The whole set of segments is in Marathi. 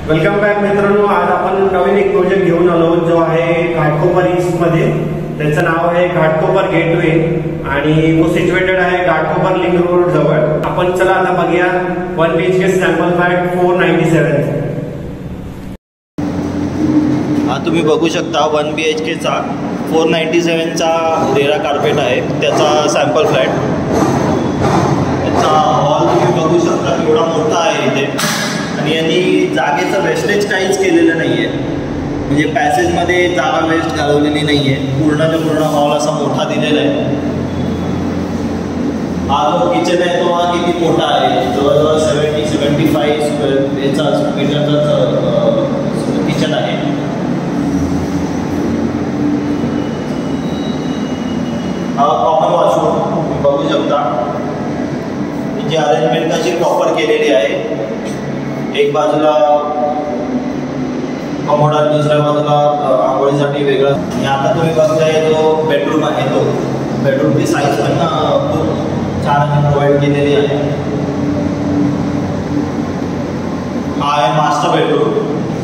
वेलकम बॅक मित्रांनो. आज आपण नवीन एक प्रोजेक्ट घेऊन आलो जो आहे घाटकोपर ईस्ट मध्ये. त्याचं नाव आहे घाटकोपर गेटवे आणि तो सिच्युएटेड आहे घाटकोपर लिंक रोड जवळ. आपण चला आता बघूया 1 BHK सॅम्पल फ्लॅट 497. हा तुम्ही बघू शकता 1 BHK चा 497 चा रेरा कार्पेट आहे. त्याचा सॅम्पल फ्लॅट. त्याचा हॉल तुम्ही बघू शकता केवढा मोठा आहे इथे. आणि यांनी जागेचं वेस्टेज काहीच केलेलं नाही आहे. म्हणजे पॅसेजमध्ये जागा वेस्ट घालवलेली नाही आहे. पूर्णच्या पूर्ण हॉल असा मोठा दिलेला आहे. हा जो किचन आहे तो हा किती मोठा आहे. जवळजवळ 70-75 मीटरचा किचन आहे. हा कॉमन वॉशरूम तुम्ही बघू शकता. जी अरेंजमेंट अशी प्रॉपर केलेली आहे. एक बाजूला कमोड आहे, दुसऱ्या बाजूला आंघोळीसाठी वेगळं. आणि आता तुम्ही बघताय जो बेडरूम आहे तो बेडरूमची साईज पण खूप छान प्रोव्हाइड केलेली आहे. हा आहे मास्टर बेडरूम.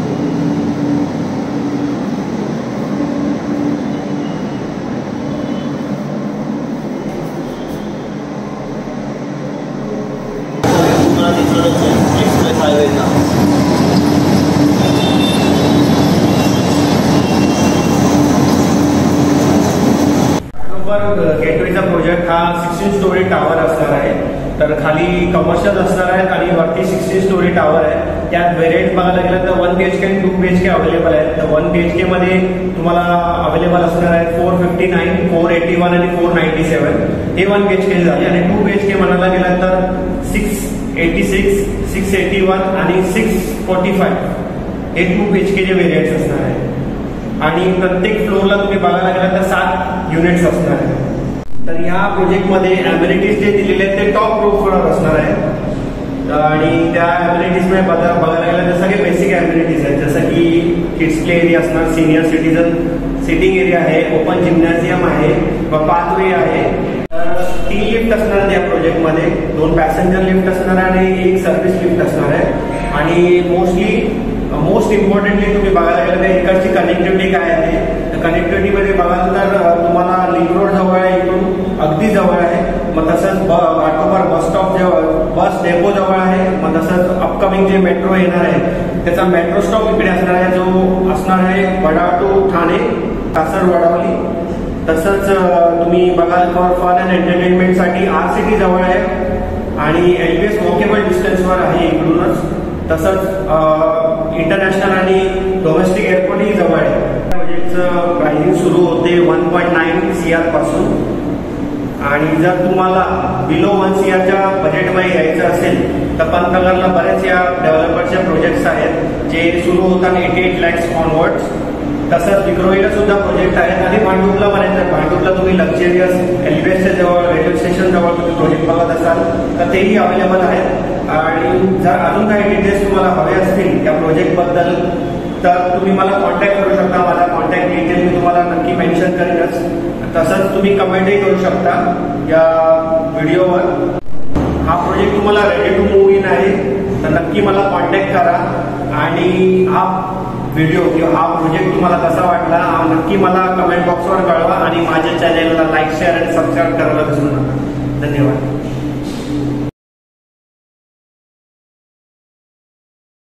एक्सप्रेस हायवेचा गेटवेचा प्रोजेक्ट हा 16 स्टोरी टावर असणार आहे. तर खाली कमर्शियल असणार आहे आणि वरती 16 स्टोरी टावर आहे. त्यात व्हेरियंट बघायला गेलं तर 1 BHK आणि 2 BHK अवेलेबल आहेत. तर 1 BHK मध्ये तुम्हाला अवेलेबल असणार आहे 459, 481 आणि 497. हे 1 BHK झाले. आणि 2 BHK म्हणायला गेलं तर 686, 681 आणि 645 हे 2 BHK चे व्हेरियंट्स असणार आहे. आणि प्रत्येक फ्लोअरला तुम्ही बघायला गेलं तर 7 युनिट्स असणार आहेत. तर ह्या प्रोजेक्टमध्ये अम्युनिटीज जे दिलेले आहेत ते टॉप फ्लोअर असणार आहे. आणि त्या अम्युनिटीजमध्ये बघायला गेलं तर सगळे बेसिक अम्युनिटीज आहेत. जसं की किड्स प्ले एरिया असणार, सिनियर सिटीजन सिटिंग एरिया आहे, ओपन जिम्नॅझियम आहे व पाथवे आहे. 3 लिफ्ट असणार आहे या प्रोजेक्टमध्ये. 2 पॅसेंजर लिफ्ट असणार आहे आणि 1 सर्व्हिस लिफ्ट असणार आहे. आणि मोस्ट इम्पॉर्टंटली तुम्ही बघायला गेलं तर इकडची कनेक्टिव्हिटी काय आहे. तर कनेक्टिव्हिटीमध्ये बघाल तर तुम्हाला लिंक रोड जवळ आहे, इथून अगदी जवळ आहे. मग तसंच घाटकोपर बस स्टॉप जवळ, बस डेपो जवळ आहे. मग तसंच अपकमिंग जे मेट्रो येणार आहे त्याचा मेट्रो स्टॉप इकडे असणार आहे, जो असणार आहे वडाळ टू ठाणे, कासर वडावली. तसंच तुम्ही बघाल फन अँड एंटरटेनमेंटसाठी RCT जवळ आहे आणि LBS वॉकेबल डिस्टन्सवर आहे इकडूनच. तसंच इंटरनॅशनल आणि डोमेस्टिक एअरपोर्टही जवळ आहे. प्रोजेक्टचं प्राइसिंग सुरू होते 1.9 CR पासून. आणि जर तुम्हाला बिलो 1 CRच्या बजेटमध्ये यायचं असेल तर पंतनगरला बरेच या डेव्हलपरचे प्रोजेक्ट्स आहेत जे सुरू होतात 88 lakhs ऑनवर्ड्स. तसंच विक्रोळीला सुद्धा प्रोजेक्ट आहेत आणि भांडुपला पर्यंत. भांडुपला तुम्ही लक्झरियस LBSच्या जवळ रेल्वे स्टेशन जवळ तुम्ही प्रोजेक्ट बघत असाल तर तेही अवेलेबल आहेत. आणि जर अजून काही डिटेल्स तुम्हाला हवे असतील त्या प्रोजेक्टबद्दल तर तुम्ही मला कॉन्टॅक्ट करू शकता. माझा कॉन्टॅक्ट डिटेल मी तुम्हाला नक्की मेन्शन करेनच. तसंच तुम्ही कमेंटही करू शकता या व्हिडिओवर. हा प्रोजेक्ट तुम्हाला रेडी टू मूव्ह इन आहे तर नक्की मला कॉन्टॅक्ट करा. आणि हा व्हिडिओ किंवा हा प्रोजेक्ट तुम्हाला कसा वाटला नक्की मला कमेंट बॉक्सवर कळवा. आणि माझ्या चॅनेलला लाईक, शेअर आणि सबस्क्राईब करायला विसरू नका. धन्यवाद.